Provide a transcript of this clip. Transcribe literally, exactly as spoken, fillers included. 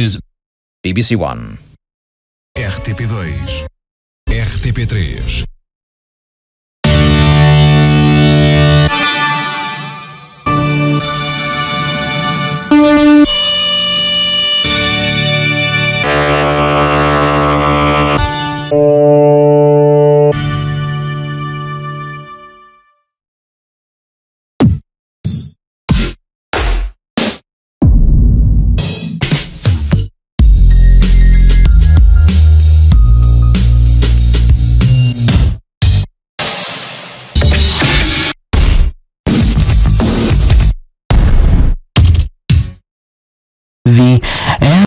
B B C One, R T P dois, R T P três.